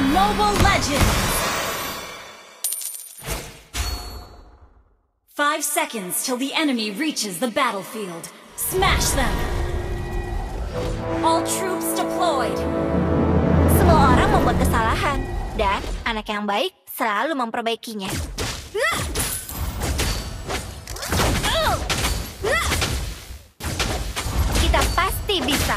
Mobile Legends! 5 seconds till the enemy reaches the battlefield. Smash them! All troops deployed! Semua orang membuat kesalahan, dan anak yang baik selalu memperbaikinya. Kita pasti bisa.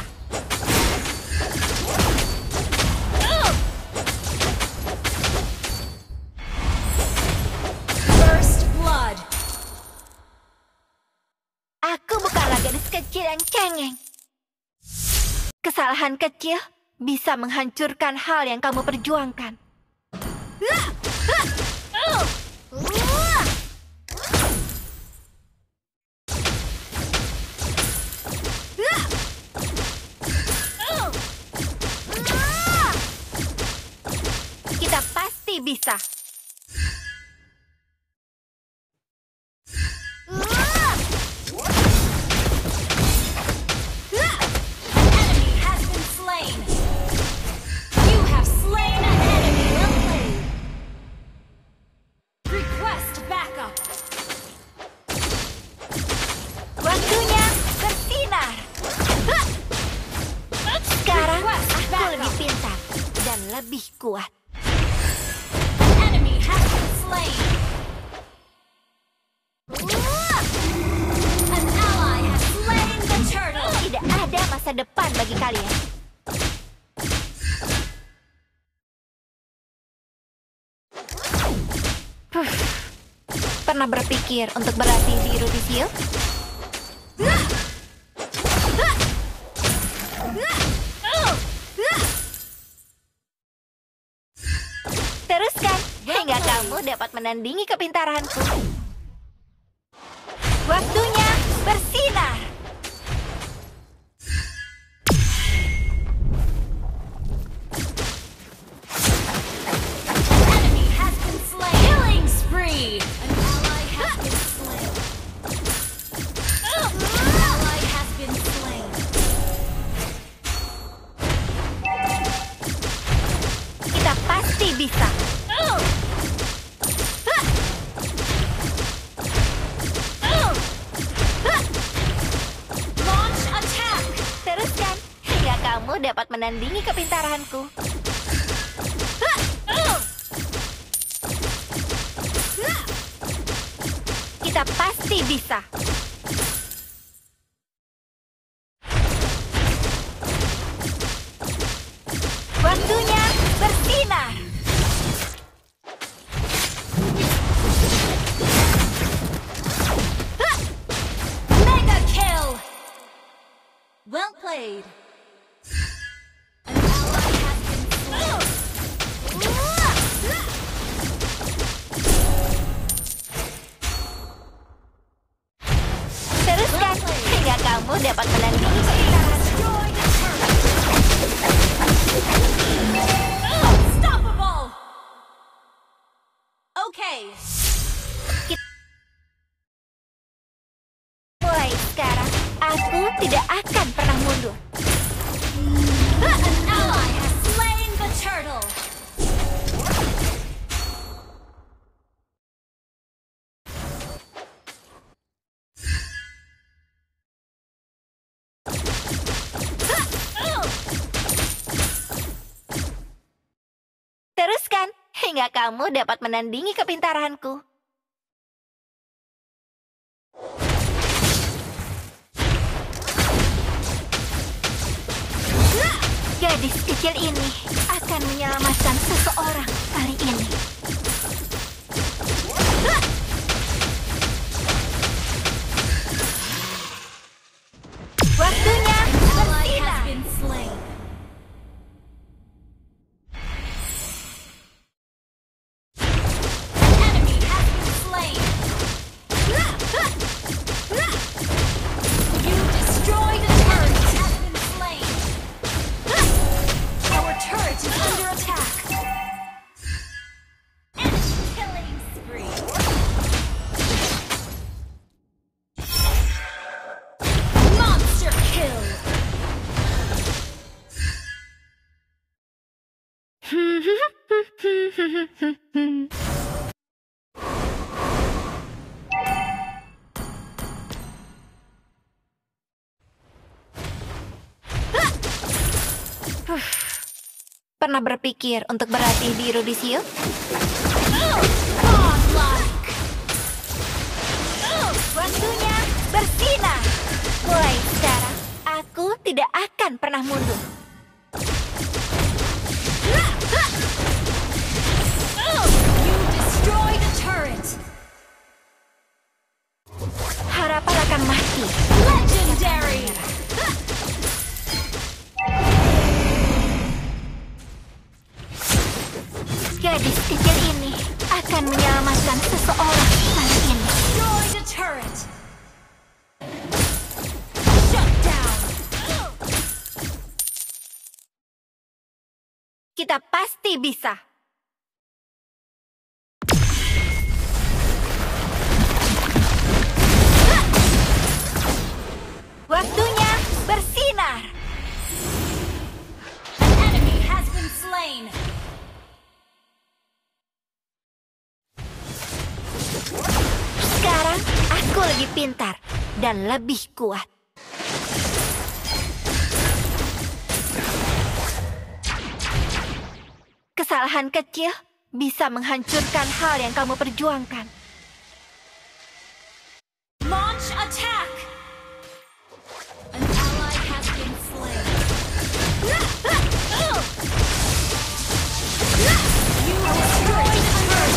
First blood! Aku bukanlah gadis kecil yang cengeng. Kesalahan kecil bisa menghancurkan hal yang kamu perjuangkan. Kita pasti bisa. Enemy has been slain! You have slain an enemy! Well played! Request backup! Waktunya bersinar. Sekarang aku lebih pintar dan lebih kuat. Enemy has been slain! An ally has slain the turtle! Tidak ada masa depan bagi kalian. Pernah berpikir untuk berlatih di Erudisio? Teruskan hingga kamu dapat menandingi kepintaranku. Waktunya bersinar. Enemy has been slain! Killing spree! An ally has been slain! An ally has been slain! Kita pasti bisa. Launch attack! Teruskan hingga kamu dapat menandingi kepintaranku. Kita pasti bisa. Waktunya bersinar. Mega kill! Well played! An ally has been slain! Teruskan hingga kamu dapat menandingi kepintaranku. Unstoppable! Okay. Mulai sekarang, aku tidak akan pernah mundur. An ally has slain the turtle! Teruskan hingga kamu dapat menandingi kepintaranku. Gadis kecil ini akan menyelamatkan seseorang kali ini. Waktunya Ally has bersinar. been slain! Enemy has been slain! You destroyed a turret! Has been slain! Our turret is under attack! Enemy killing spree! Pernah berpikir untuk berlatih di Rudisio? Waktunya bersinar. Mulai sekarang, aku tidak akan pernah mundur. You destroyed a turret. Harapan akan mati. Legendary. Gadis kecil ini akan menyelamatkan seseorang kali ini. Destroyed a turret. Shut down. Kita pasti bisa. Waktunya bersinar. An enemy has been slain. Sekarang aku lebih pintar dan lebih kuat. Kesalahan kecil bisa menghancurkan hal yang kamu perjuangkan. Launch attack. An ally has been slain. You destroyed a turret.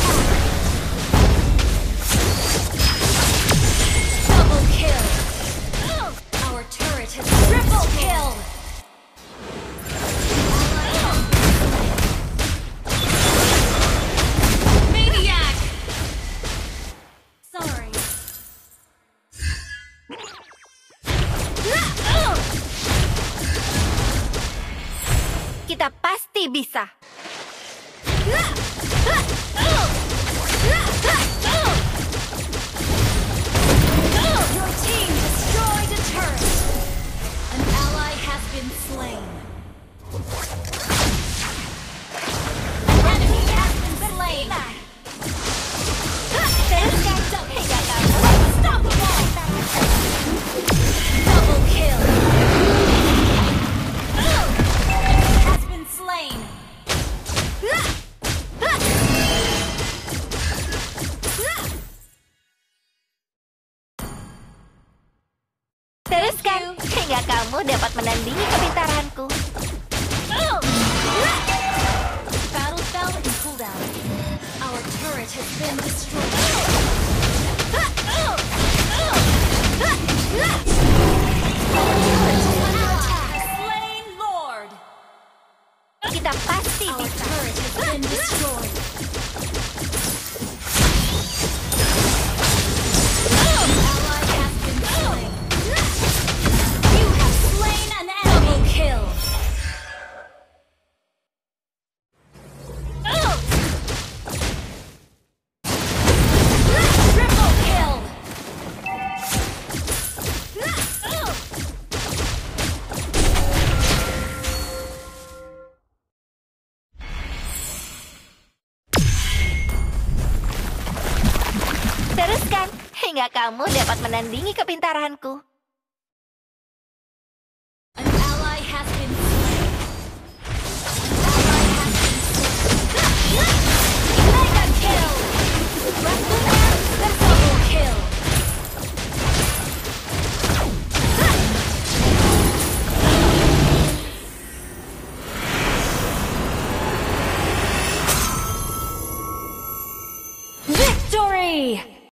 Double kill. Our turret has triple kill. Maniac. Sorry. Kita pasti bisa. Your team destroyed a turret. An ally has been slain. An enemy has been slain. Unstoppable. Double kill. Enemy has been slain. Teruskan hingga kamu dapat menandingi kepintaranku. Battle spell in cooldown. Our turret has been destroyed. Slain Lord. Kita pasti Our bisa. turret has been destroyed. Ally has been slain. You have slain an enemy. Kill. Triple kill. Teruskan hingga kamu dapat menandingi kepintaranku. An ally has been slain. Ally has been slain. Mega kill. Waktunya double kill. Victory!